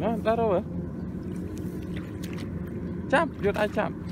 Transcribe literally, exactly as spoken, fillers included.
Đó, ra đâu rồi? Chạm, Việt ai chạm?